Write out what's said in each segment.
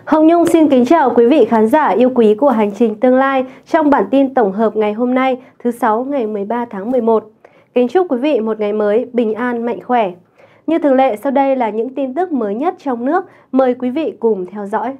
Hồng Nhung xin kính chào quý vị khán giả yêu quý của Hành trình Tương lai trong bản tin tổng hợp ngày hôm nay, thứ Sáu ngày 13 tháng 11. Kính chúc quý vị một ngày mới bình an, mạnh khỏe. Như thường lệ, sau đây là những tin tức mới nhất trong nước. Mời quý vị cùng theo dõi.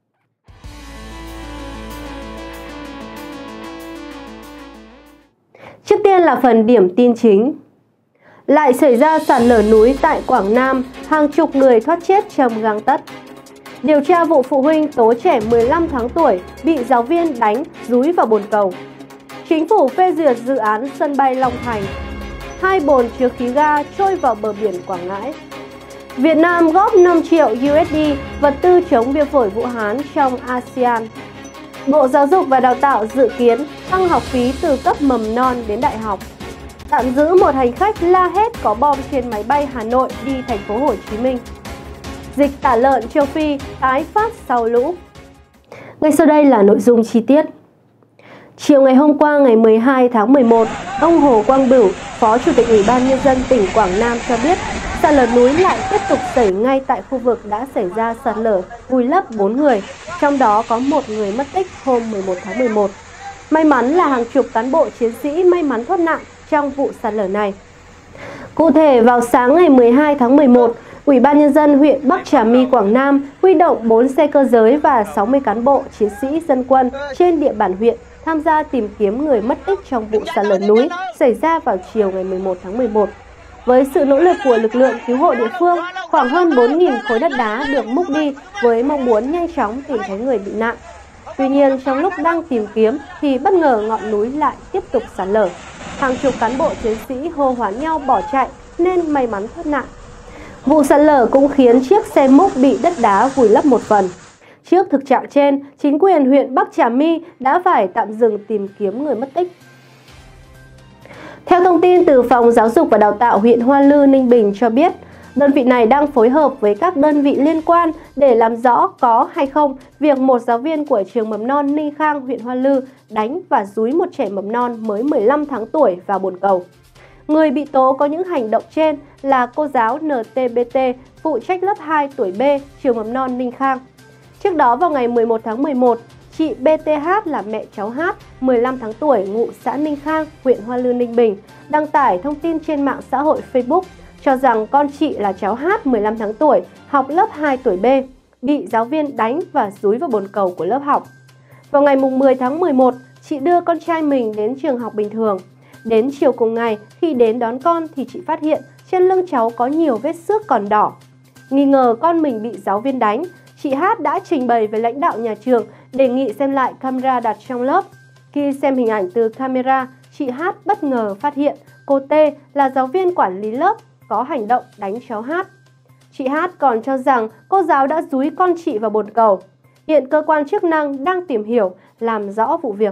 Trước tiên là phần điểm tin chính. Lại xảy ra sạt lở núi tại Quảng Nam, hàng chục người thoát chết trong gang tấc. Điều tra vụ phụ huynh tố trẻ 15 tháng tuổi bị giáo viên đánh, dúi vào bồn cầu. Chính phủ phê duyệt dự án sân bay Long Thành. 2 bồn chứa khí ga trôi vào bờ biển Quảng Ngãi. Việt Nam góp 5 triệu USD vật tư chống viêm phổi Vũ Hán trong ASEAN. Bộ Giáo dục và Đào tạo dự kiến tăng học phí từ cấp mầm non đến đại học. Tạm giữ một hành khách la hét có bom trên máy bay Hà Nội đi thành phố Hồ Chí Minh. Dịch tả lợn châu Phi tái phát sau lũ. Ngay sau đây là nội dung chi tiết. Chiều ngày hôm qua ngày 12 tháng 11, ông Hồ Quang Bửu, Phó Chủ tịch Ủy ban Nhân dân tỉnh Quảng Nam cho biết sạt lở núi lại tiếp tục xảy ngay tại khu vực đã xảy ra sạt lở, vùi lấp 4 người, trong đó có 1 người mất tích hôm 11 tháng 11. May mắn là hàng chục cán bộ chiến sĩ may mắn thoát nạn trong vụ sạt lở này. Cụ thể, vào sáng ngày 12 tháng 11, Ủy ban Nhân dân huyện Bắc Trà My, Quảng Nam huy động 4 xe cơ giới và 60 cán bộ, chiến sĩ, dân quân trên địa bàn huyện tham gia tìm kiếm người mất tích trong vụ sạt lở núi xảy ra vào chiều ngày 11 tháng 11. Với sự nỗ lực của lực lượng cứu hộ địa phương, khoảng hơn 4.000 khối đất đá được múc đi với mong muốn nhanh chóng tìm thấy người bị nạn. Tuy nhiên, trong lúc đang tìm kiếm thì bất ngờ ngọn núi lại tiếp tục sạt lở. Hàng chục cán bộ chiến sĩ hô hoán nhau bỏ chạy nên may mắn thoát nạn. Vụ sạt lở cũng khiến chiếc xe múc bị đất đá vùi lấp một phần. Trước thực trạng trên, chính quyền huyện Bắc Trà My đã phải tạm dừng tìm kiếm người mất tích. Theo thông tin từ Phòng Giáo dục và Đào tạo huyện Hoa Lư, Ninh Bình cho biết, đơn vị này đang phối hợp với các đơn vị liên quan để làm rõ có hay không việc một giáo viên của trường mầm non Ninh Khang, huyện Hoa Lư đánh và dúi một trẻ mầm non mới 15 tháng tuổi vào bồn cầu. Người bị tố có những hành động trên là cô giáo NTBT, phụ trách lớp 2 tuổi B, trường mầm non Ninh Khang. Trước đó vào ngày 11 tháng 11, chị BTH là mẹ cháu H, 15 tháng tuổi, ngụ xã Ninh Khang, huyện Hoa Lư, Ninh Bình, đăng tải thông tin trên mạng xã hội Facebook cho rằng con chị là cháu H, 15 tháng tuổi, học lớp 2 tuổi B, bị giáo viên đánh và dúi vào bồn cầu của lớp học. Vào ngày 10 tháng 11, chị đưa con trai mình đến trường học bình thường. Đến chiều cùng ngày, khi đến đón con thì chị phát hiện trên lưng cháu có nhiều vết xước còn đỏ. Nghi ngờ con mình bị giáo viên đánh, chị H đã trình bày với lãnh đạo nhà trường đề nghị xem lại camera đặt trong lớp. Khi xem hình ảnh từ camera, chị H bất ngờ phát hiện cô T là giáo viên quản lý lớp có hành động đánh cháu H. Chị H còn cho rằng cô giáo đã dúi con chị vào bồn cầu. Hiện cơ quan chức năng đang tìm hiểu, làm rõ vụ việc.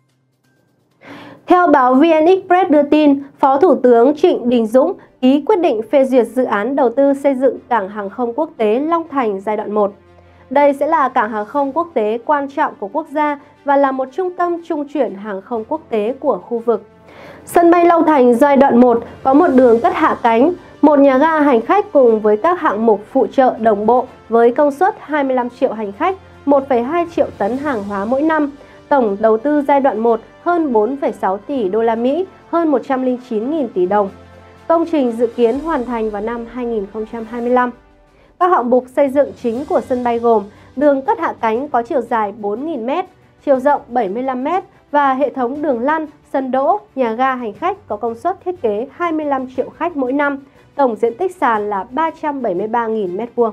Theo báo VN Express đưa tin, Phó Thủ tướng Trịnh Đình Dũng ký quyết định phê duyệt dự án đầu tư xây dựng cảng hàng không quốc tế Long Thành giai đoạn 1. Đây sẽ là cảng hàng không quốc tế quan trọng của quốc gia và là một trung tâm trung chuyển hàng không quốc tế của khu vực. Sân bay Long Thành giai đoạn 1 có một đường cất hạ cánh, một nhà ga hành khách cùng với các hạng mục phụ trợ đồng bộ với công suất 25 triệu hành khách, 1,2 triệu tấn hàng hóa mỗi năm. Tổng đầu tư giai đoạn 1 hơn 4,6 tỷ đô la Mỹ, hơn 109.000 tỷ đồng. Công trình dự kiến hoàn thành vào năm 2025. Các hạng mục xây dựng chính của sân bay gồm đường cất hạ cánh có chiều dài 4.000 m, chiều rộng 75 m và hệ thống đường lăn, sân đỗ, nhà ga hành khách có công suất thiết kế 25 triệu khách mỗi năm, tổng diện tích sàn là 373.000 m².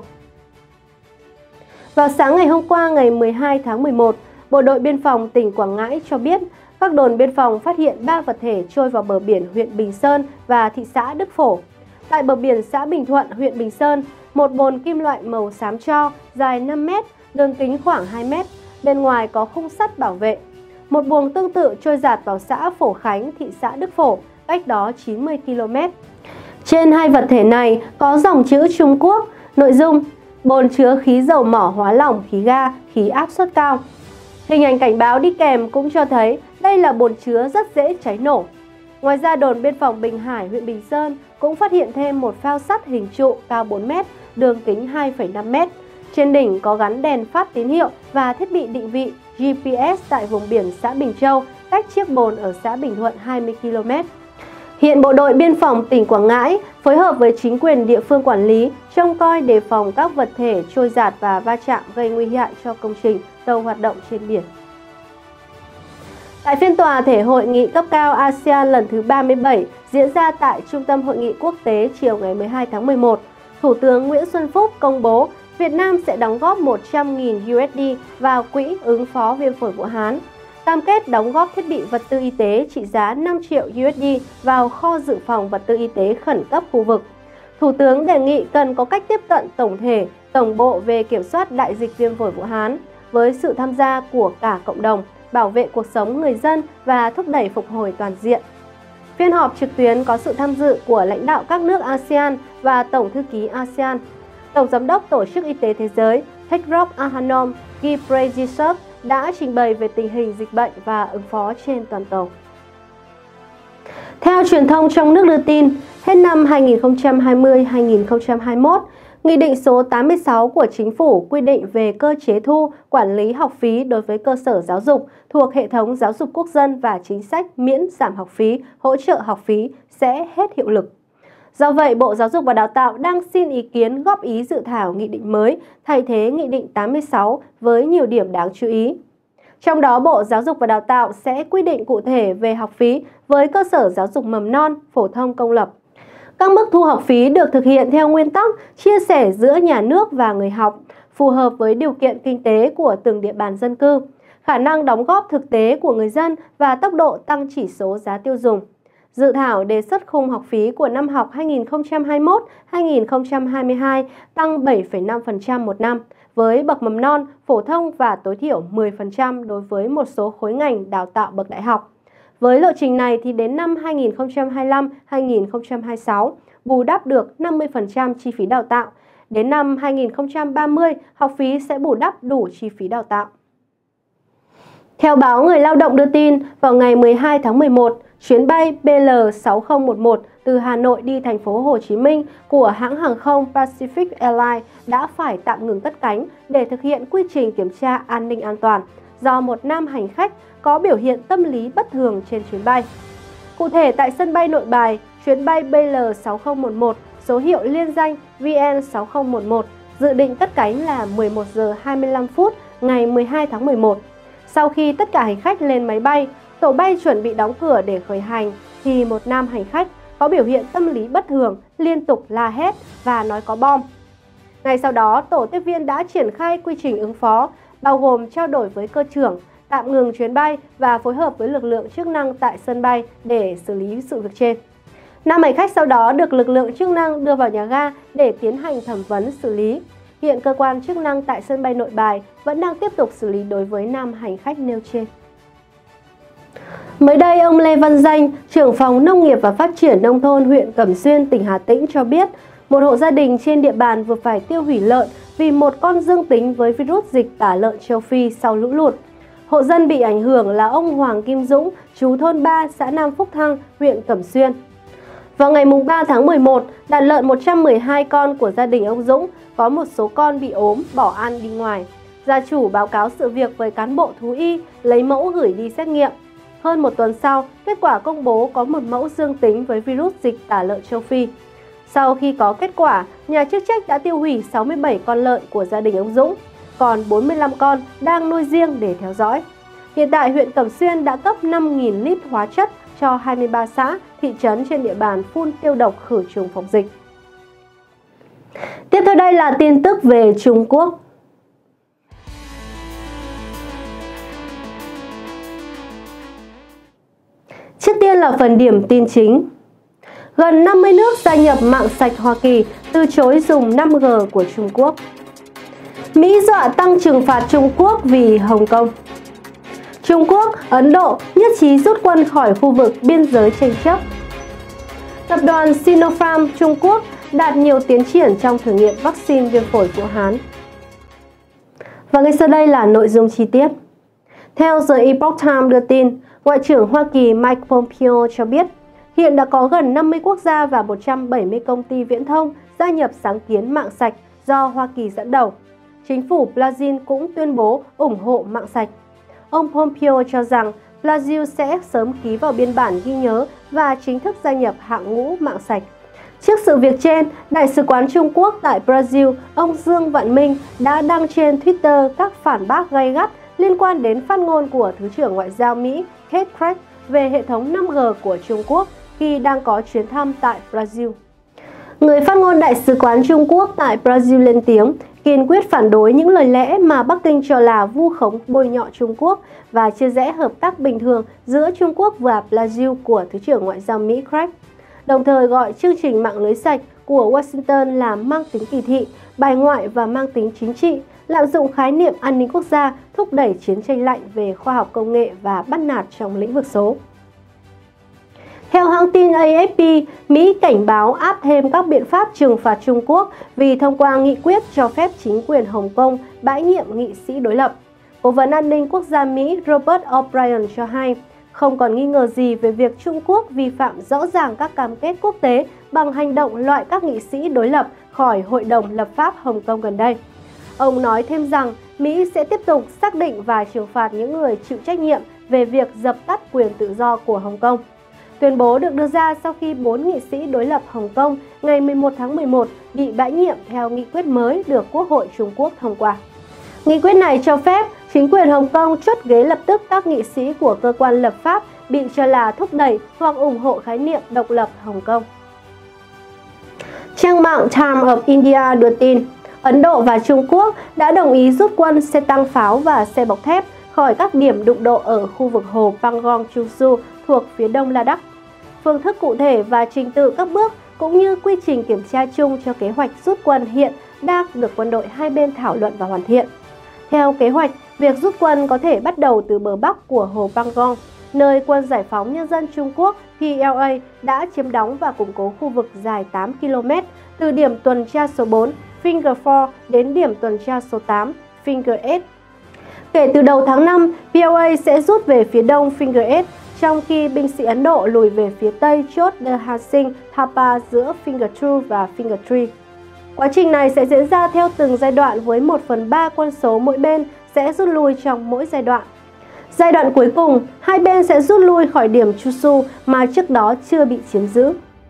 Vào sáng ngày hôm qua ngày 12 tháng 11, Bộ đội Biên phòng tỉnh Quảng Ngãi cho biết các đồn biên phòng phát hiện 3 vật thể trôi vào bờ biển huyện Bình Sơn và thị xã Đức Phổ. Tại bờ biển xã Bình Thuận, huyện Bình Sơn, một bồn kim loại màu xám tro dài 5 m, đường kính khoảng 2 m, bên ngoài có khung sắt bảo vệ. Một buồng tương tự trôi dạt vào xã Phổ Khánh, thị xã Đức Phổ, cách đó 90 km. Trên 2 vật thể này có dòng chữ Trung Quốc, nội dung bồn chứa khí dầu mỏ hóa lỏng khí ga, khí áp suất cao. Hình ảnh cảnh báo đi kèm cũng cho thấy đây là bồn chứa rất dễ cháy nổ. Ngoài ra, đồn biên phòng Bình Hải, huyện Bình Sơn cũng phát hiện thêm một phao sắt hình trụ cao 4 m, đường kính 2,5 m. Trên đỉnh có gắn đèn phát tín hiệu và thiết bị định vị GPS tại vùng biển xã Bình Châu, cách Chiếc Bồn ở xã Bình Thuận 20 km. Hiện Bộ đội Biên phòng tỉnh Quảng Ngãi phối hợp với chính quyền địa phương quản lý, trông coi đề phòng các vật thể trôi dạt và va chạm gây nguy hại cho công trình tàu hoạt động trên biển. Tại phiên tòa thể hội nghị cấp cao ASEAN lần thứ 37 diễn ra tại Trung tâm Hội nghị Quốc tế chiều ngày 12 tháng 11, Thủ tướng Nguyễn Xuân Phúc công bố Việt Nam sẽ đóng góp 100.000 USD vào quỹ ứng phó viêm phổi Vũ Hán, cam kết đóng góp thiết bị vật tư y tế trị giá 5 triệu USD vào kho dự phòng vật tư y tế khẩn cấp khu vực. Thủ tướng đề nghị cần có cách tiếp cận tổng thể, tổng bộ về kiểm soát đại dịch viêm phổi Vũ Hán, với sự tham gia của cả cộng đồng, bảo vệ cuộc sống người dân và thúc đẩy phục hồi toàn diện. Phiên họp trực tuyến có sự tham dự của lãnh đạo các nước ASEAN và Tổng thư ký ASEAN. Tổng giám đốc Tổ chức Y tế Thế giới Tedros Adhanom Ghebreyesus đã trình bày về tình hình dịch bệnh và ứng phó trên toàn cầu. Theo truyền thông trong nước đưa tin, hết năm 2020-2021, Nghị định số 86 của Chính phủ quy định về cơ chế thu, quản lý học phí đối với cơ sở giáo dục thuộc hệ thống giáo dục quốc dân và chính sách miễn giảm học phí, hỗ trợ học phí sẽ hết hiệu lực. Do vậy, Bộ Giáo dục và Đào tạo đang xin ý kiến góp ý dự thảo nghị định mới thay thế Nghị định 86 với nhiều điểm đáng chú ý. Trong đó, Bộ Giáo dục và Đào tạo sẽ quy định cụ thể về học phí với cơ sở giáo dục mầm non, phổ thông công lập. Các mức thu học phí được thực hiện theo nguyên tắc chia sẻ giữa nhà nước và người học, phù hợp với điều kiện kinh tế của từng địa bàn dân cư, khả năng đóng góp thực tế của người dân và tốc độ tăng chỉ số giá tiêu dùng. Dự thảo đề xuất khung học phí của năm học 2021-2022 tăng 7,5% một năm với bậc mầm non, phổ thông và tối thiểu 10% đối với một số khối ngành đào tạo bậc đại học. Với lộ trình này thì đến năm 2025-2026 bù đắp được 50% chi phí đào tạo. Đến năm 2030, học phí sẽ bù đắp đủ chi phí đào tạo. Theo báo Người Lao động đưa tin, vào ngày 12 tháng 11, chuyến bay BL6011 từ Hà Nội đi thành phố Hồ Chí Minh của hãng hàng không Pacific Airlines đã phải tạm ngừng cất cánh để thực hiện quy trình kiểm tra an ninh an toàn do một nam hành khách có biểu hiện tâm lý bất thường trên chuyến bay. Cụ thể, tại sân bay Nội Bài, chuyến bay BL6011 số hiệu liên danh VN6011 dự định cất cánh là 11 giờ 25 phút ngày 12 tháng 11. Sau khi tất cả hành khách lên máy bay, tổ bay chuẩn bị đóng cửa để khởi hành thì một nam hành khách có biểu hiện tâm lý bất thường, liên tục la hét và nói có bom. Ngay sau đó, tổ tiếp viên đã triển khai quy trình ứng phó, bao gồm trao đổi với cơ trưởng, tạm ngừng chuyến bay và phối hợp với lực lượng chức năng tại sân bay để xử lý sự việc trên. Nam hành khách sau đó được lực lượng chức năng đưa vào nhà ga để tiến hành thẩm vấn xử lý. Hiện cơ quan chức năng tại sân bay Nội Bài vẫn đang tiếp tục xử lý đối với nam hành khách nêu trên. Mới đây, ông Lê Văn Danh, trưởng phòng Nông nghiệp và Phát triển Nông thôn huyện Cẩm Xuyên, tỉnh Hà Tĩnh cho biết, một hộ gia đình trên địa bàn vừa phải tiêu hủy lợn vì một con dương tính với virus dịch tả lợn châu Phi sau lũ lụt. Hộ dân bị ảnh hưởng là ông Hoàng Kim Dũng, trú thôn 3, xã Nam Phúc Thăng, huyện Cẩm Xuyên. Vào ngày 3 tháng 11, đàn lợn 112 con của gia đình ông Dũng có một số con bị ốm, bỏ ăn đi ngoài. Gia chủ báo cáo sự việc với cán bộ thú y, lấy mẫu gửi đi xét nghiệm. Hơn một tuần sau, kết quả công bố có một mẫu dương tính với virus dịch tả lợn châu Phi. Sau khi có kết quả, nhà chức trách đã tiêu hủy 67 con lợn của gia đình ông Dũng, còn 45 con đang nuôi riêng để theo dõi. Hiện tại, huyện Cẩm Xuyên đã cấp 5.000 lít hóa chất cho 23 xã, thị trấn trên địa bàn phun tiêu độc khử trùng phòng dịch. Tiếp theo đây là tin tức về Trung Quốc. Trước tiên là phần điểm tin chính. Gần 50 nước gia nhập mạng sạch Hoa Kỳ từ chối dùng 5G của Trung Quốc. Mỹ dọa tăng trừng phạt Trung Quốc vì Hồng Kông. Trung Quốc, Ấn Độ nhất trí rút quân khỏi khu vực biên giới tranh chấp. Tập đoàn Sinopharm Trung Quốc đạt nhiều tiến triển trong thử nghiệm vaccine viêm phổi Vũ Hán. Và ngay sau đây là nội dung chi tiết. Theo The Epoch Times đưa tin, Ngoại trưởng Hoa Kỳ Mike Pompeo cho biết, hiện đã có gần 50 quốc gia và 170 công ty viễn thông gia nhập sáng kiến mạng sạch do Hoa Kỳ dẫn đầu. chính phủ Brazil cũng tuyên bố ủng hộ mạng sạch. Ông Pompeo cho rằng Brazil sẽ sớm ký vào biên bản ghi nhớ và chính thức gia nhập hạng ngũ mạng sạch. Trước sự việc trên, Đại sứ quán Trung Quốc tại Brazil, ông Dương Vạn Minh đã đăng trên Twitter các phản bác gay gắt liên quan đến phát ngôn của Thứ trưởng Ngoại giao Mỹ Kate Craig về hệ thống 5G của Trung Quốc khi đang có chuyến thăm tại Brazil. Người phát ngôn Đại sứ quán Trung Quốc tại Brazil lên tiếng, kiên quyết phản đối những lời lẽ mà Bắc Kinh cho là vu khống bôi nhọ Trung Quốc và chia rẽ hợp tác bình thường giữa Trung Quốc và Brazil của Thứ trưởng Ngoại giao Mỹ Craig, đồng thời gọi chương trình mạng lưới sạch của Washington là mang tính kỳ thị, bài ngoại và mang tính chính trị, lạm dụng khái niệm an ninh quốc gia, thúc đẩy chiến tranh lạnh về khoa học công nghệ và bắt nạt trong lĩnh vực số. Theo hãng tin AFP, Mỹ cảnh báo áp thêm các biện pháp trừng phạt Trung Quốc vì thông qua nghị quyết cho phép chính quyền Hồng Kông bãi nhiệm nghị sĩ đối lập. Cố vấn an ninh quốc gia Mỹ Robert O'Brien cho hay, không còn nghi ngờ gì về việc Trung Quốc vi phạm rõ ràng các cam kết quốc tế bằng hành động loại các nghị sĩ đối lập khỏi Hội đồng lập pháp Hồng Kông gần đây. Ông nói thêm rằng Mỹ sẽ tiếp tục xác định và trừng phạt những người chịu trách nhiệm về việc dập tắt quyền tự do của Hồng Kông. Tuyên bố được đưa ra sau khi 4 nghị sĩ đối lập Hồng Kông ngày 11 tháng 11 bị bãi nhiệm theo nghị quyết mới được Quốc hội Trung Quốc thông qua. Nghị quyết này cho phép chính quyền Hồng Kông chốt ghế lập tức các nghị sĩ của cơ quan lập pháp bị cho là thúc đẩy hoặc ủng hộ khái niệm độc lập Hồng Kông. Trang mạng Times of India đưa tin, Ấn Độ và Trung Quốc đã đồng ý rút quân xe tăng pháo và xe bọc thép khỏi các điểm đụng độ ở khu vực hồ Pangong Chushu thuộc phía đông Ladakh. Phương thức cụ thể và trình tự các bước cũng như quy trình kiểm tra chung cho kế hoạch rút quân hiện đang được quân đội hai bên thảo luận và hoàn thiện. Theo kế hoạch, việc rút quân có thể bắt đầu từ bờ bắc của hồ Pangong, nơi Quân Giải phóng Nhân dân Trung Quốc PLA đã chiếm đóng và củng cố khu vực dài 8 km từ điểm tuần tra số 4 Finger 4 đến điểm tuần tra số 8 Finger 8. Kể từ đầu tháng 5, PLA sẽ rút về phía đông Finger 8, trong khi binh sĩ Ấn Độ lùi về phía tây chốt The Hasing Thapa giữa Finger 2 và Finger 3. Quá trình này sẽ diễn ra theo từng giai đoạn với 1/3 quân số mỗi bên sẽ rút lui trong mỗi giai đoạn. Giai đoạn cuối cùng, hai bên sẽ rút lui khỏi điểm Chushu mà trước đó chưa bị chiếm giữ.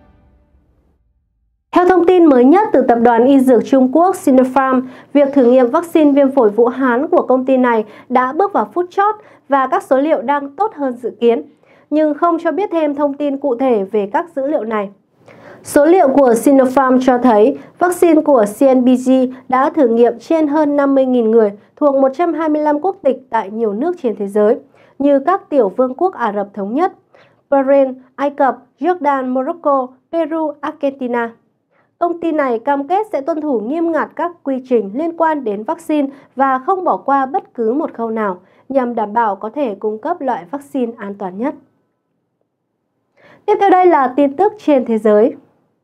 Theo thông tin mới nhất từ tập đoàn y dược Trung Quốc Sinopharm, việc thử nghiệm vaccine viêm phổi Vũ Hán của công ty này đã bước vào phút chót và các số liệu đang tốt hơn dự kiến, nhưng không cho biết thêm thông tin cụ thể về các dữ liệu này. Số liệu của Sinopharm cho thấy vaccine của CNBG đã thử nghiệm trên hơn 50.000 người thuộc 125 quốc tịch tại nhiều nước trên thế giới, như các tiểu vương quốc Ả Rập Thống Nhất, Bahrain, Ai Cập, Jordan, Morocco, Peru, Argentina. Công ty này cam kết sẽ tuân thủ nghiêm ngặt các quy trình liên quan đến vaccine và không bỏ qua bất cứ một khâu nào nhằm đảm bảo có thể cung cấp loại vaccine an toàn nhất. Tiếp theo đây là tin tức trên thế giới.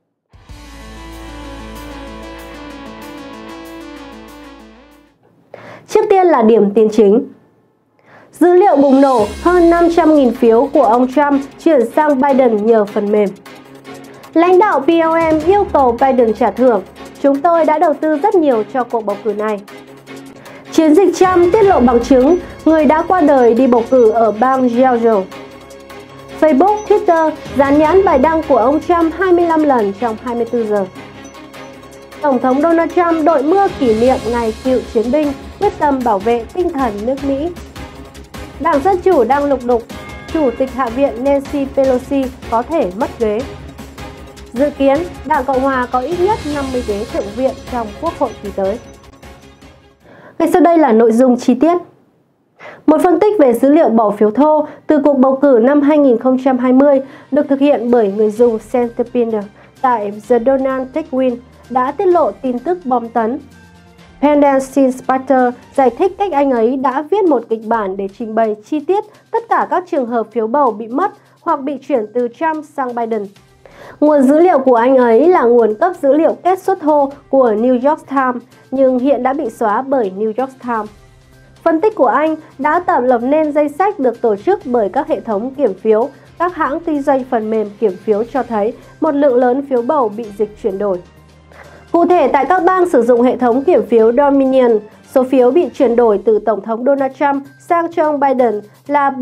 Trước tiên là điểm tin chính. Dữ liệu bùng nổ, hơn 500.000 phiếu của ông Trump chuyển sang Biden nhờ phần mềm. Lãnh đạo BLM yêu cầu Biden trả thưởng. Chúng tôi đã đầu tư rất nhiều cho cuộc bầu cử này. Chiến dịch Trump tiết lộ bằng chứng người đã qua đời đi bầu cử ở bang Georgia. Facebook, Twitter dán nhãn bài đăng của ông Trump 25 lần trong 24 giờ. Tổng thống Donald Trump đội mưa kỷ niệm ngày cựu chiến binh, quyết tâm bảo vệ tinh thần nước Mỹ. Đảng Dân Chủ đang lục đục, Chủ tịch Hạ viện Nancy Pelosi có thể mất ghế. Dự kiến, Đảng Cộng Hòa có ít nhất 50 ghế thượng viện trong Quốc hội kỳ tới. Ngay sau đây là nội dung chi tiết. Một phân tích về dữ liệu bỏ phiếu thô từ cuộc bầu cử năm 2020 được thực hiện bởi người dùng Centipede tại The Donald Tech Win đã tiết lộ tin tức bom tấn. Pendency Sparter giải thích cách anh ấy đã viết một kịch bản để trình bày chi tiết tất cả các trường hợp phiếu bầu bị mất hoặc bị chuyển từ Trump sang Biden. Nguồn dữ liệu của anh ấy là nguồn cấp dữ liệu kết xuất thô của New York Times, nhưng hiện đã bị xóa bởi New York Times. Phân tích của anh đã tạo lập nên danh sách được tổ chức bởi các hệ thống kiểm phiếu, các hãng kinh doanh phần mềm kiểm phiếu cho thấy một lượng lớn phiếu bầu bị dịch chuyển đổi. Cụ thể, tại các bang sử dụng hệ thống kiểm phiếu Dominion, Số phiếu bị chuyển đổi từ Tổng thống Donald Trump sang cho ông Biden là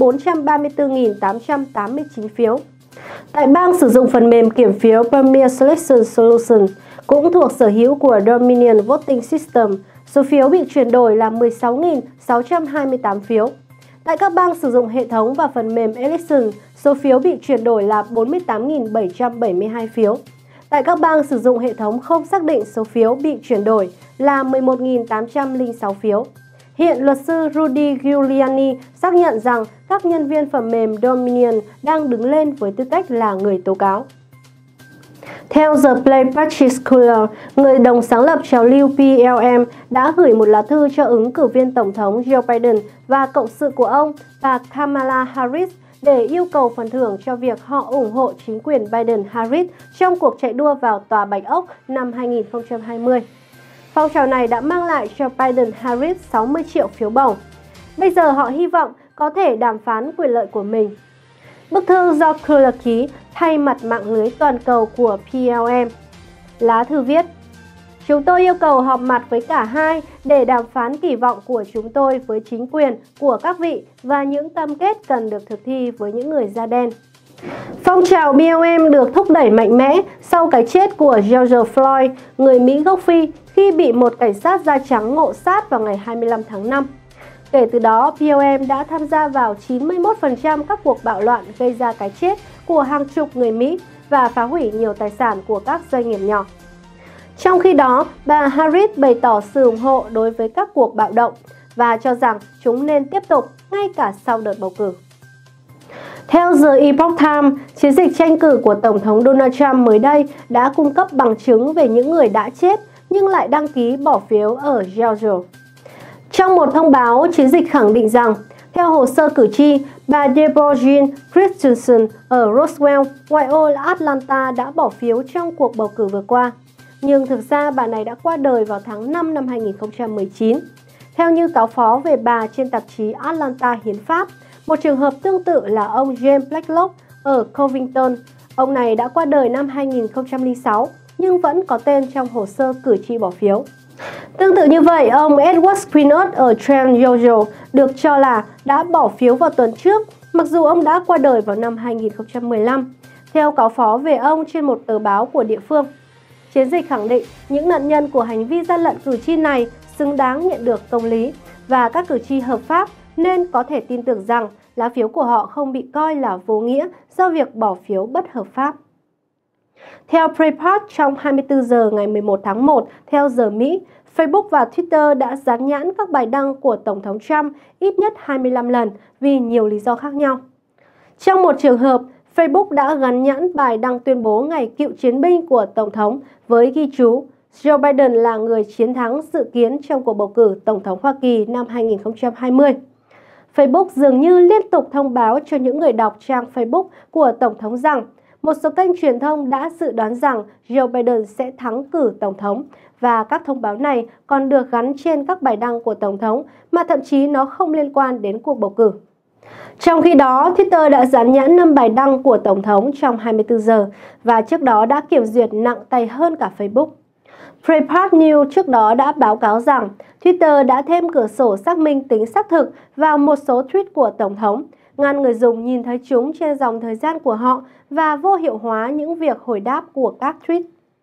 434.889 phiếu. Tại bang sử dụng phần mềm kiểm phiếu Premier Selection Solution, cũng thuộc sở hữu của Dominion Voting System, số phiếu bị chuyển đổi là 16.628 phiếu. Tại các bang sử dụng hệ thống và phần mềm Election, số phiếu bị chuyển đổi là 48.772 phiếu. Tại các bang sử dụng hệ thống không xác định, số phiếu bị chuyển đổi là 11.806 phiếu. Hiện luật sư Rudy Giuliani xác nhận rằng các nhân viên phần mềm Dominion đang đứng lên với tư cách là người tố cáo. Theo The Play Patrick Culler, người đồng sáng lập trào lưu BLM đã gửi một lá thư cho ứng cử viên Tổng thống Joe Biden và cộng sự của ông, bà Kamala Harris, để yêu cầu phần thưởng cho việc họ ủng hộ chính quyền Biden-Harris trong cuộc chạy đua vào Tòa Bạch Ốc năm 2020. Phong trào này đã mang lại cho Biden-Harris 60 triệu phiếu bầu. Bây giờ họ hy vọng có thể đàm phán quyền lợi của mình. Bức thư do Culler ký thay mặt mạng lưới toàn cầu của PLM. Lá thư viết: Chúng tôi yêu cầu họp mặt với cả hai để đàm phán kỳ vọng của chúng tôi với chính quyền của các vị và những cam kết cần được thực thi với những người da đen. Phong trào BLM được thúc đẩy mạnh mẽ sau cái chết của George Floyd, người Mỹ gốc Phi, khi bị một cảnh sát da trắng ngộ sát vào ngày 25 tháng 5. Kể từ đó, BLM đã tham gia vào 91% các cuộc bạo loạn gây ra cái chết của hàng chục người Mỹ và phá hủy nhiều tài sản của các doanh nghiệp nhỏ. Trong khi đó, bà Harris bày tỏ sự ủng hộ đối với các cuộc bạo động và cho rằng chúng nên tiếp tục ngay cả sau đợt bầu cử. Theo The Epoch Times, chiến dịch tranh cử của Tổng thống Donald Trump mới đây đã cung cấp bằng chứng về những người đã chết nhưng lại đăng ký bỏ phiếu ở Georgia. Trong một thông báo, chiến dịch khẳng định rằng, theo hồ sơ cử tri, bà Deborah Jean Christensen ở Roswell, ngoại ô Atlanta đã bỏ phiếu trong cuộc bầu cử vừa qua. Nhưng thực ra bà này đã qua đời vào tháng 5 năm 2019. Theo như cáo phó về bà trên tạp chí Atlanta Hiến pháp, một trường hợp tương tự là ông James Blacklock ở Covington. Ông này đã qua đời năm 2006 nhưng vẫn có tên trong hồ sơ cử tri bỏ phiếu. Tương tự như vậy, ông Edward Quinot ở Trent, Georgia được cho là đã bỏ phiếu vào tuần trước, mặc dù ông đã qua đời vào năm 2015, theo cáo phó về ông trên một tờ báo của địa phương. Chiến dịch khẳng định những nạn nhân của hành vi gian lận cử tri này xứng đáng nhận được công lý và các cử tri hợp pháp nên có thể tin tưởng rằng lá phiếu của họ không bị coi là vô nghĩa do việc bỏ phiếu bất hợp pháp. Theo Breitbart, trong 24 giờ ngày 11 tháng 1 theo giờ Mỹ, Facebook và Twitter đã dán nhãn các bài đăng của Tổng thống Trump ít nhất 25 lần vì nhiều lý do khác nhau. Trong một trường hợp, Facebook đã gắn nhãn bài đăng tuyên bố ngày cựu chiến binh của Tổng thống với ghi chú Joe Biden là người chiến thắng dự kiến trong cuộc bầu cử Tổng thống Hoa Kỳ năm 2020. Facebook dường như liên tục thông báo cho những người đọc trang Facebook của Tổng thống rằng một số kênh truyền thông đã dự đoán rằng Joe Biden sẽ thắng cử Tổng thống và các thông báo này còn được gắn trên các bài đăng của Tổng thống mà thậm chí nó không liên quan đến cuộc bầu cử. Trong khi đó, Twitter đã dán nhãn 5 bài đăng của Tổng thống trong 24 giờ và trước đó đã kiểm duyệt nặng tay hơn cả Facebook. Breitbart News trước đó đã báo cáo rằng Twitter đã thêm cửa sổ xác minh tính xác thực vào một số tweet của Tổng thống, ngăn người dùng nhìn thấy chúng trên dòng thời gian của họ và vô hiệu hóa những việc hồi đáp của các tweet.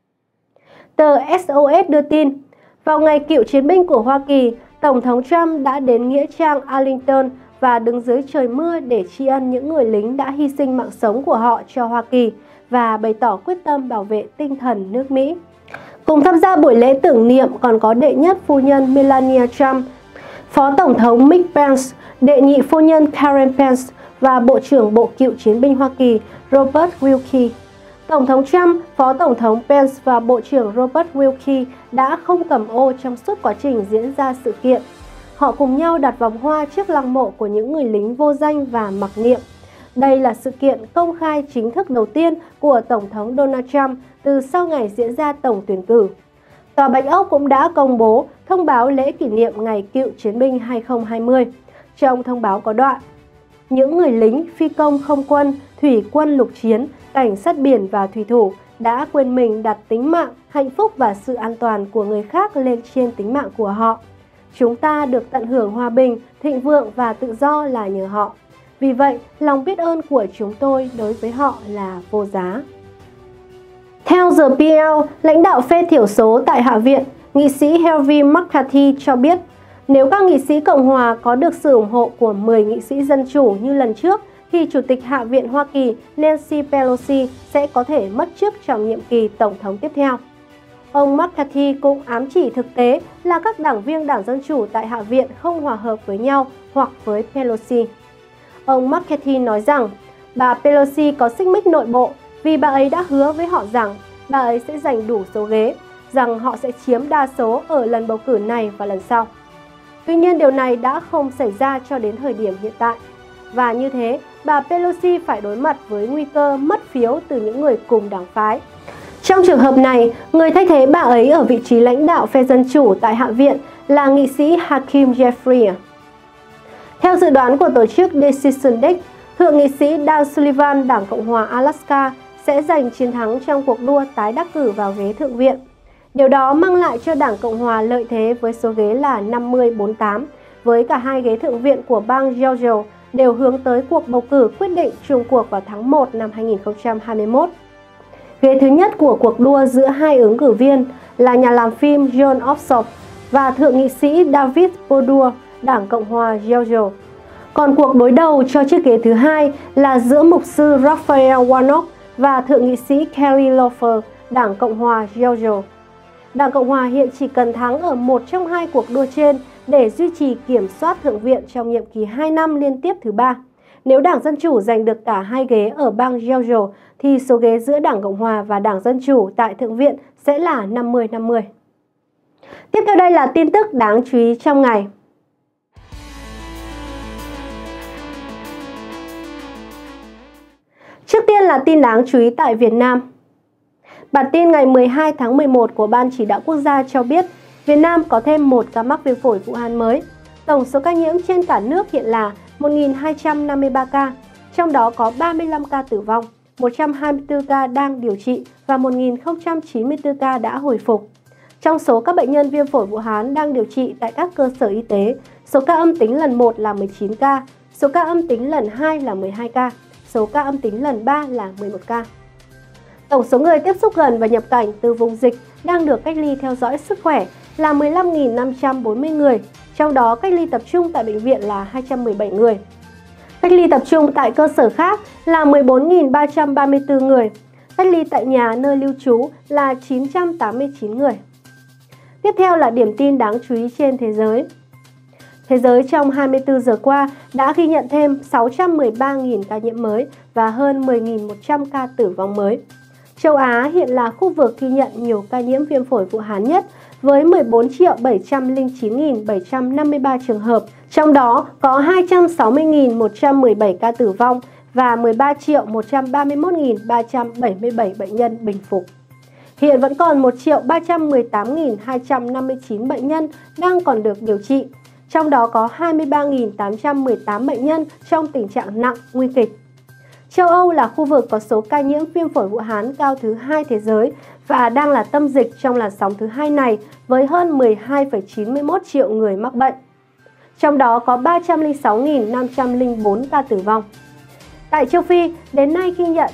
Tờ SOS đưa tin, vào ngày cựu chiến binh của Hoa Kỳ, Tổng thống Trump đã đến nghĩa trang Arlington và đứng dưới trời mưa để tri ân những người lính đã hy sinh mạng sống của họ cho Hoa Kỳ và bày tỏ quyết tâm bảo vệ tinh thần nước Mỹ. Cùng tham gia buổi lễ tưởng niệm còn có đệ nhất phu nhân Melania Trump, Phó Tổng thống Mike Pence, đệ nhị phu nhân Karen Pence và Bộ trưởng Bộ Cựu chiến binh Hoa Kỳ Robert Wilkie. Tổng thống Trump, Phó Tổng thống Pence và Bộ trưởng Robert Wilkie đã không cầm ô trong suốt quá trình diễn ra sự kiện. Họ cùng nhau đặt vòng hoa trước lăng mộ của những người lính vô danh và mặc niệm. Đây là sự kiện công khai chính thức đầu tiên của Tổng thống Donald Trump từ sau ngày diễn ra tổng tuyển cử. Tòa Bạch Ốc cũng đã công bố thông báo lễ kỷ niệm Ngày Cựu chiến binh 2020. Trong thông báo có đoạn: những người lính, phi công không quân, thủy quân lục chiến, cảnh sát biển và thủy thủ đã quên mình đặt tính mạng, hạnh phúc và sự an toàn của người khác lên trên tính mạng của họ. Chúng ta được tận hưởng hòa bình, thịnh vượng và tự do là nhờ họ. Vì vậy, lòng biết ơn của chúng tôi đối với họ là vô giá. Theo The PL, lãnh đạo phe thiểu số tại Hạ viện, nghị sĩ Harvey McCarthy cho biết, nếu các nghị sĩ Cộng hòa có được sự ủng hộ của 10 nghị sĩ Dân chủ như lần trước, thì Chủ tịch Hạ viện Hoa Kỳ Nancy Pelosi sẽ có thể mất chức trong nhiệm kỳ Tổng thống tiếp theo. Ông McCarthy cũng ám chỉ thực tế là các đảng viên Đảng Dân Chủ tại Hạ viện không hòa hợp với nhau hoặc với Pelosi. Ông McCarthy nói rằng bà Pelosi có xích mích nội bộ vì bà ấy đã hứa với họ rằng bà ấy sẽ giành đủ số ghế, rằng họ sẽ chiếm đa số ở lần bầu cử này và lần sau. Tuy nhiên điều này đã không xảy ra cho đến thời điểm hiện tại. Và như thế, bà Pelosi phải đối mặt với nguy cơ mất phiếu từ những người cùng đảng phái. Trong trường hợp này, người thay thế bà ấy ở vị trí lãnh đạo phe Dân chủ tại Hạ viện là nghị sĩ Hakeem Jeffries. Theo dự đoán của tổ chức Decision Desk, Thượng nghị sĩ Dan Sullivan Đảng Cộng hòa Alaska sẽ giành chiến thắng trong cuộc đua tái đắc cử vào ghế Thượng viện. Điều đó mang lại cho Đảng Cộng hòa lợi thế với số ghế là 50-48, với cả hai ghế Thượng viện của bang Georgia đều hướng tới cuộc bầu cử quyết định chung cuộc vào tháng 1 năm 2021. Ghế thứ nhất của cuộc đua giữa hai ứng cử viên là nhà làm phim Jon Ossoff và Thượng nghị sĩ David Perdue, Đảng Cộng hòa Georgia. Còn cuộc đối đầu cho chiếc ghế thứ hai là giữa mục sư Raphael Warnock và Thượng nghị sĩ Kelly Loeffler, Đảng Cộng hòa Georgia. Đảng Cộng hòa hiện chỉ cần thắng ở một trong hai cuộc đua trên để duy trì kiểm soát Thượng viện trong nhiệm kỳ 2 năm liên tiếp thứ 3. Nếu Đảng Dân Chủ giành được cả hai ghế ở bang Georgia, thì số ghế giữa Đảng Cộng hòa và Đảng Dân Chủ tại Thượng viện sẽ là 50-50. Tiếp theo đây là tin tức đáng chú ý trong ngày. Trước tiên là tin đáng chú ý tại Việt Nam. Bản tin ngày 12 tháng 11 của Ban Chỉ đạo Quốc gia cho biết Việt Nam có thêm 1 ca mắc viêm phổi Vũ Hán mới. Tổng số ca nhiễm trên cả nước hiện là 1.253 ca, trong đó có 35 ca tử vong, 124 ca đang điều trị và 1.094 ca đã hồi phục. Trong số các bệnh nhân viêm phổi Vũ Hán đang điều trị tại các cơ sở y tế, số ca âm tính lần 1 là 19 ca, số ca âm tính lần 2 là 12 ca, số ca âm tính lần 3 là 11 ca. Tổng số người tiếp xúc gần và nhập cảnh từ vùng dịch đang được cách ly theo dõi sức khỏe là 15.540 người, trong đó cách ly tập trung tại bệnh viện là 217 người. Cách ly tập trung tại cơ sở khác là 14.334 người. Cách ly tại nhà nơi lưu trú là 989 người. Tiếp theo là điểm tin đáng chú ý trên thế giới. Thế giới trong 24 giờ qua đã ghi nhận thêm 613.000 ca nhiễm mới và hơn 10.100 ca tử vong mới. Châu Á hiện là khu vực ghi nhận nhiều ca nhiễm viêm phổi Vũ Hán nhất với 14.709.753 trường hợp, trong đó có 260.117 ca tử vong và 13.131.377 bệnh nhân bình phục. Hiện vẫn còn 1.318.259 bệnh nhân đang còn được điều trị, trong đó có 23.818 bệnh nhân trong tình trạng nặng, nguy kịch. Châu Âu là khu vực có số ca nhiễm viêm phổi Vũ Hán cao thứ 2 thế giới và đang là tâm dịch trong làn sóng thứ 2 này với hơn 12,91 triệu người mắc bệnh. Trong đó có 306.504 ca tử vong. Tại châu Phi, đến nay ghi nhận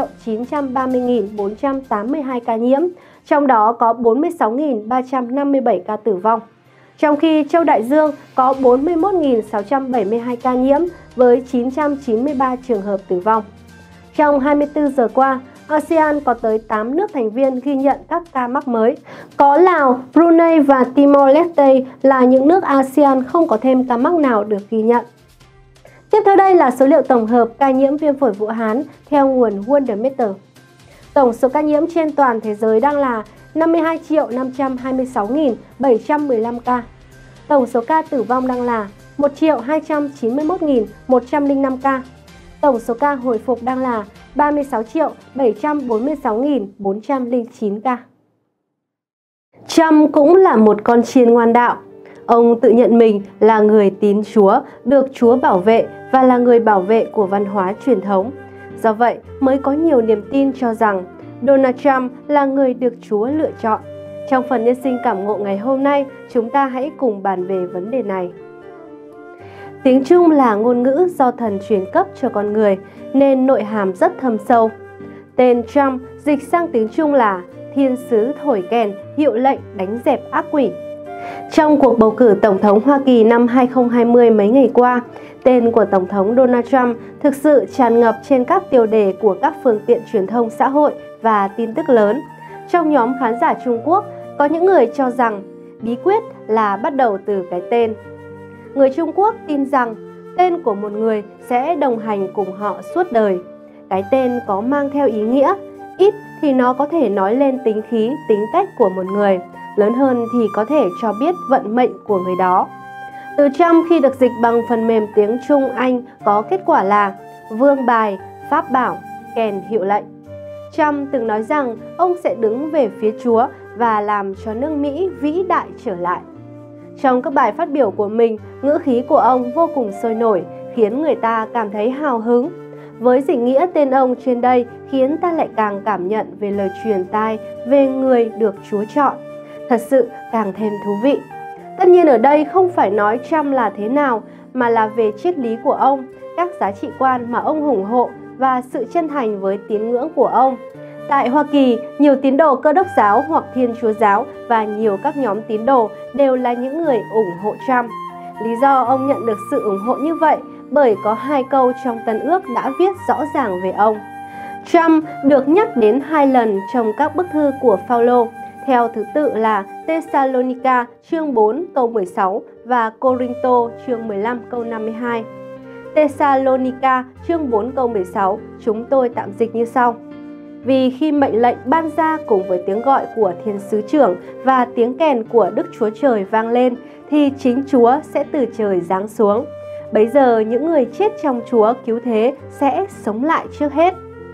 1.930.482 ca nhiễm, trong đó có 46.357 ca tử vong. Trong khi châu Đại Dương có 41.672 ca nhiễm với 993 trường hợp tử vong. Trong 24 giờ qua, ASEAN có tới 8 nước thành viên ghi nhận các ca mắc mới. Có Lào, Brunei và Timor-Leste là những nước ASEAN không có thêm ca mắc nào được ghi nhận. Tiếp theo đây là số liệu tổng hợp ca nhiễm viêm phổi Vũ Hán theo nguồn Worldometer. Tổng số ca nhiễm trên toàn thế giới đang là 52.526.715 ca. Tổng số ca tử vong đang là 1.291.105 ca. Tổng số ca hồi phục đang là 36.746.409 ca. Trump cũng là một con chiên ngoan đạo. Ông tự nhận mình là người tín Chúa, được Chúa bảo vệ và là người bảo vệ của văn hóa truyền thống. Do vậy mới có nhiều niềm tin cho rằng Donald Trump là người được Chúa lựa chọn. Trong phần nhân sinh cảm ngộ ngày hôm nay, chúng ta hãy cùng bàn về vấn đề này. Tiếng Trung là ngôn ngữ do thần truyền cấp cho con người, nên nội hàm rất thâm sâu. Tên Trump dịch sang tiếng Trung là thiên sứ thổi kèn, hiệu lệnh đánh dẹp ác quỷ. Trong cuộc bầu cử Tổng thống Hoa Kỳ năm 2020 mấy ngày qua, tên của Tổng thống Donald Trump thực sự tràn ngập trên các tiêu đề của các phương tiện truyền thông xã hội và tin tức lớn. Trong nhóm khán giả Trung Quốc, có những người cho rằng bí quyết là bắt đầu từ cái tên. Người Trung Quốc tin rằng tên của một người sẽ đồng hành cùng họ suốt đời. Cái tên có mang theo ý nghĩa, ít thì nó có thể nói lên tính khí, tính cách của một người, lớn hơn thì có thể cho biết vận mệnh của người đó. Từ Trump khi được dịch bằng phần mềm tiếng Trung Anh có kết quả là vương bài, pháp bảo, kèn hiệu lệnh. Trump từng nói rằng ông sẽ đứng về phía Chúa và làm cho nước Mỹ vĩ đại trở lại. Trong các bài phát biểu của mình, ngữ khí của ông vô cùng sôi nổi, khiến người ta cảm thấy hào hứng. Với dịch nghĩa tên ông trên đây khiến ta lại càng cảm nhận về lời truyền tai về người được Chúa chọn. Thật sự càng thêm thú vị. Tất nhiên ở đây không phải nói Trump là thế nào, mà là về triết lý của ông, các giá trị quan mà ông ủng hộ và sự chân thành với tín ngưỡng của ông. Tại Hoa Kỳ, nhiều tín đồ Cơ đốc giáo hoặc Thiên Chúa giáo và nhiều các nhóm tín đồ đều là những người ủng hộ Trump. Lý do ông nhận được sự ủng hộ như vậy bởi có 2 câu trong Tân Ước đã viết rõ ràng về ông. Trump được nhắc đến 2 lần trong các bức thư của Phaolô, theo thứ tự là Thessalonica chương 4 câu 16 và Corinto chương 15 câu 52. Thessalonica chương 4 câu 16 chúng tôi tạm dịch như sau. Vì khi mệnh lệnh ban ra cùng với tiếng gọi của thiên sứ trưởng và tiếng kèn của Đức Chúa Trời vang lên, thì chính Chúa sẽ từ trời giáng xuống. Bấy giờ những người chết trong Chúa cứu thế sẽ sống lại trước hết.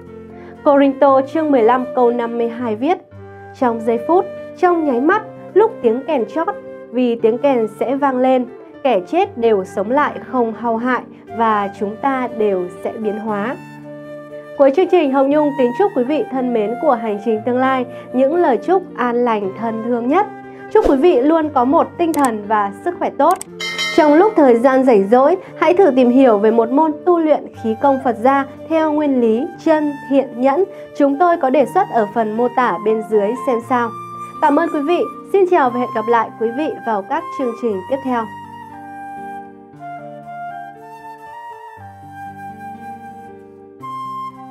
Corinto chương 15 câu 52 viết: trong giây phút, trong nháy mắt, lúc tiếng kèn chót, vì tiếng kèn sẽ vang lên, kẻ chết đều sống lại không hao hại và chúng ta đều sẽ biến hóa. Cuối chương trình, Hồng Nhung kính chúc quý vị thân mến của Hành trình Tương lai những lời chúc an lành thân thương nhất. Chúc quý vị luôn có một tinh thần và sức khỏe tốt. Trong lúc thời gian rảnh rỗi, hãy thử tìm hiểu về một môn tu luyện khí công Phật gia theo nguyên lý chân, thiện, nhẫn. Chúng tôi có đề xuất ở phần mô tả bên dưới xem sao. Cảm ơn quý vị. Xin chào và hẹn gặp lại quý vị vào các chương trình tiếp theo.